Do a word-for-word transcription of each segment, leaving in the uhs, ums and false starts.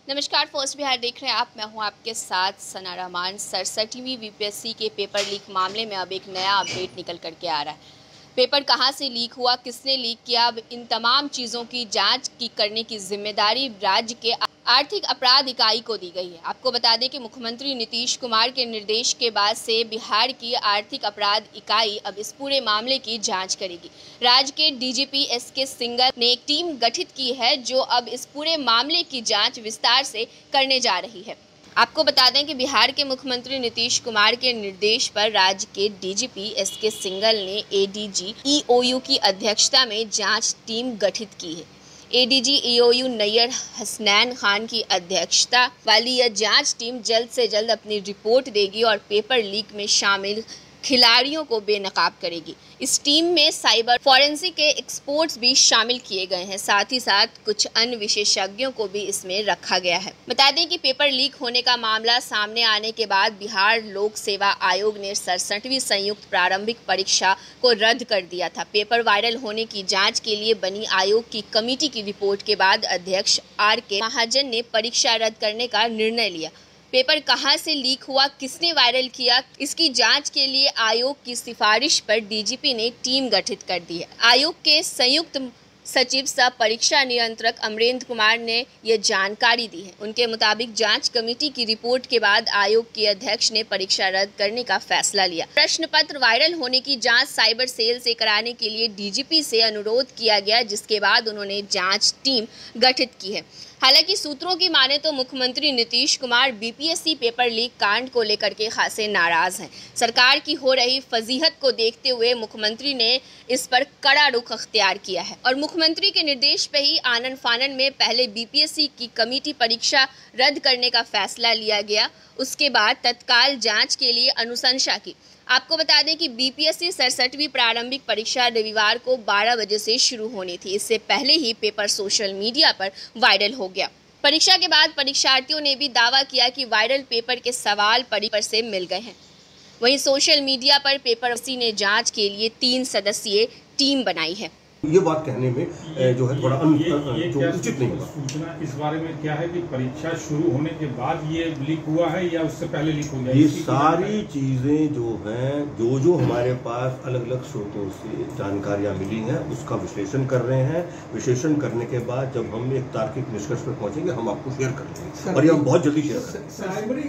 नमस्कार, फर्स्ट बिहार देख रहे हैं आप। मैं हूं आपके साथ सना रहमान। सड़सठवीं बीपीएससी के पेपर लीक मामले में अब एक नया अपडेट निकल करके आ रहा है। पेपर कहां से लीक हुआ, किसने लीक किया, अब इन तमाम चीज़ों की जांच की करने की जिम्मेदारी राज्य के आर्थिक अपराध इकाई को दी गई है। आपको बता दें कि मुख्यमंत्री नीतीश कुमार के निर्देश के बाद से बिहार की आर्थिक अपराध इकाई अब इस पूरे मामले की जांच करेगी। राज्य के डीजीपी एस के सिंघल ने एक टीम गठित की है जो अब इस पूरे मामले की जांच विस्तार से करने जा रही है। आपको बता दें कि बिहार के मुख्यमंत्री नीतीश कुमार के निर्देश पर राज्य के डीजीपी एस के सिंघल ने एडीजी ईओयू की अध्यक्षता में जांच टीम गठित की है। एडीजी ईओयू नैयर हसनैन खान की अध्यक्षता वाली यह जांच टीम जल्द से जल्द अपनी रिपोर्ट देगी और पेपर लीक में शामिल खिलाड़ियों को बेनकाब करेगी। इस टीम में साइबर फॉरेंसिक के एक्सपर्ट्स भी शामिल किए गए हैं। साथ ही साथ कुछ अन्य विशेषज्ञों को भी इसमें रखा गया है। बता दें कि पेपर लीक होने का मामला सामने आने के बाद बिहार लोक सेवा आयोग ने सड़सठवीं संयुक्त प्रारंभिक परीक्षा को रद्द कर दिया था। पेपर वायरल होने की जांच के लिए बनी आयोग की कमेटी की रिपोर्ट के बाद अध्यक्ष आर के महाजन ने परीक्षा रद्द करने का निर्णय लिया। पेपर कहां से लीक हुआ, किसने वायरल किया, इसकी जांच के लिए आयोग की सिफारिश पर डीजीपी ने टीम गठित कर दी है। आयोग के संयुक्त सचिव सह परीक्षा नियंत्रक अमरेंद्र कुमार ने यह जानकारी दी है। उनके मुताबिक जांच कमेटी की रिपोर्ट के बाद आयोग के अध्यक्ष ने परीक्षा रद्द करने का फैसला लिया। प्रश्न पत्र वायरल होने की जांच साइबर सेल से कराने के लिए डीजीपी से अनुरोध किया गया, जिसके बाद उन्होंने जांच टीम गठित की है। हालांकि सूत्रों की माने तो मुख्यमंत्री Nitish Kumar BPSC paper leak कांड को लेकर के खासे नाराज हैं। सरकार की हो रही फजीहत को देखते हुए मुख्यमंत्री ने इस पर कड़ा रुख अख्तियार किया है और मुख्यमंत्री के निर्देश पे ही आनन फानन में पहले बीपीएससी की कमेटी परीक्षा रद्द करने का फैसला लिया गया। उसके बाद तत्काल जांच के लिए अनुशंसा की। आपको बता दें कि बीपीएससी सड़सठवीं प्रारंभिक परीक्षा रविवार को बारह बजे से शुरू होनी थी। इससे पहले ही पेपर सोशल मीडिया पर वायरल हो गया। परीक्षा के बाद परीक्षार्थियों ने भी दावा किया कि वायरल पेपर के सवाल पेपर से मिल गए हैं। वहीं सोशल मीडिया पर पेपर ने जांच के लिए तीन सदस्यीय टीम बनाई है। ये बात कहने में जो है थोड़ा अन, ये, ये जो उचित नहीं होगा। सूचना इस बारे में क्या है कि परीक्षा शुरू होने के बाद ये लीक हुआ है या उससे पहले लीक हो गया? ये सारी चीजें जो हैं, जो जो हमारे पास अलग अलग स्रोतों से जानकारियां मिली हैं, उसका विश्लेषण कर रहे हैं। विश्लेषण करने के बाद जब हम एक तार्किक निष्कर्ष पर पहुंचेंगे, हम आपको शेयर कर देंगे और ये हम बहुत जल्दी शेयर करेंगे।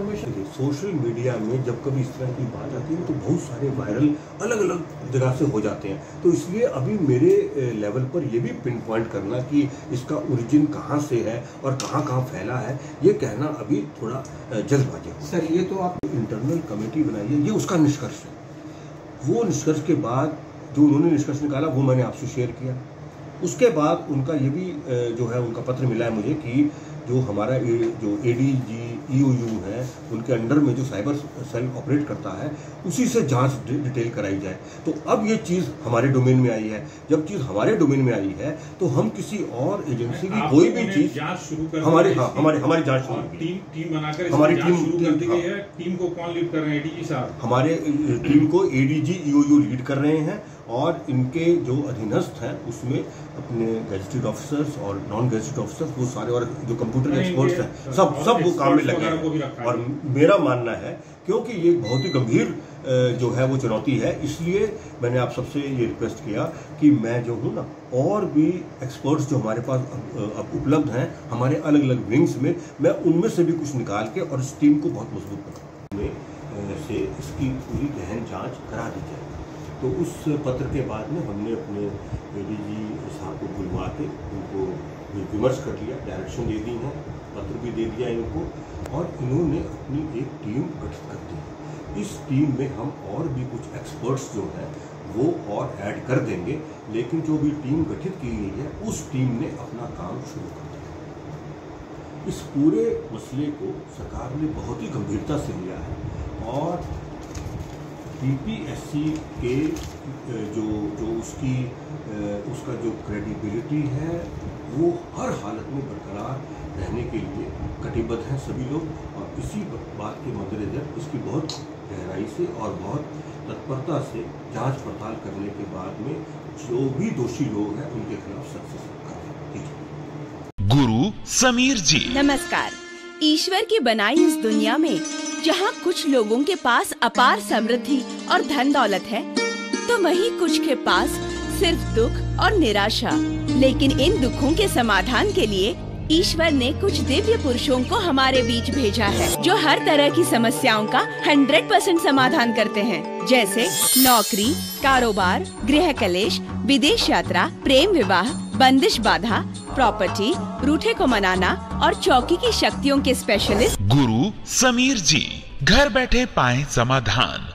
सोशल मीडिया में जब कभी इस तरह की बात आती है तो बहुत सारे वायरल अलग अलग जगह से हो जाते हैं। तो इसलिए अभी मेरे लेवल पर ये भी पिन पॉइंट करना कि इसका ओरिजिन कहाँ से है और कहाँ कहाँ फैला है, ये कहना अभी थोड़ा जल्दबाजी है। सर, ये तो आप इंटरनल कमेटी बनाई है, ये उसका निष्कर्ष है। वो निष्कर्ष के बाद जो उन्होंने निष्कर्ष निकाला वो मैंने आपसे शेयर किया। उसके बाद उनका ये भी जो है उनका पत्र मिला है मुझे कि जो हमारा जो एडीजी ईओयू है उनके अंडर में जो साइबर सेल ऑपरेट करता है उसी से जांच डिटेल कराई जाए। तो अब ये चीज़ हमारे डोमेन में आई है। जब चीज़ हमारे डोमेन में आई है तो हम किसी और एजेंसी की कोई भी चीज़ जांच शुरू कर हमारे हाँ हमारी हमारी जांच टीम टीम बनाकर हमारी टीम शुरू कर दी गई है। टीम को कौन लीड कर रहे हैं? एडीजी साहब हमारे टीम को एडीजी ईओयू लीड कर रहे हैं और इनके जो अधीनस्थ हैं उसमें अपने गैजेटेड ऑफिसर्स और नॉन गैजेटेड ऑफिसर्स वो सारे और जो कंप्यूटर एक्सपर्ट्स हैं सब सब वो काम में लगे हैं। और मेरा मानना है क्योंकि ये बहुत ही गंभीर जो है वो चुनौती है, इसलिए मैंने आप सबसे ये रिक्वेस्ट किया कि मैं जो हूँ ना और भी एक्सपर्ट्स जो हमारे पास अब उपलब्ध हैं हमारे अलग अलग विंग्स में, मैं उनमें से भी कुछ निकाल के और इस टीम को बहुत मजबूत बनाऊँ से इसकी पूरी गहन जाँच करा दी जाए। तो उस पत्र के बाद में हमने अपने एडीजी साहब को बुलवा के उनको विमर्श कर लिया, डायरेक्शन दे दी है, पत्र भी दे दिया इनको और इन्होंने अपनी एक टीम गठित कर दी। इस टीम में हम और भी कुछ एक्सपर्ट्स जो हैं वो और ऐड कर देंगे, लेकिन जो भी टीम गठित की गई है उस टीम ने अपना काम शुरू कर दिया। इस पूरे मसले को सरकार ने बहुत ही गंभीरता से लिया है और बीपीएससी के जो जो उसकी उसका जो क्रेडिबिलिटी है वो हर हालत में बरकरार रहने के लिए कटिबद्ध हैं सभी लोग। और इसी बात के मद्देनजर इसकी बहुत गहराई से और बहुत तत्परता से जांच पड़ताल करने के बाद में जो भी दोषी लोग हैं उनके खिलाफ सख्त से सख्त कार्रवाई की जाए। गुरु समीर जी। नमस्कार। ईश्वर की बनाई इस दुनिया में जहाँ कुछ लोगों के पास अपार समृद्धि और धन दौलत है, तो वहीं कुछ के पास सिर्फ दुख और निराशा। लेकिन इन दुखों के समाधान के लिए ईश्वर ने कुछ दिव्य पुरुषों को हमारे बीच भेजा है, जो हर तरह की समस्याओं का हंड्रेड परसेंट समाधान करते हैं। जैसे नौकरी, कारोबार, गृह कलेश, विदेश यात्रा, प्रेम विवाह, बंदिश बाधा, प्रॉपर्टी, रूठे को मनाना और चौकी की शक्तियों के स्पेशलिस्ट गुरु समीर जी। घर बैठे पाएं समाधान।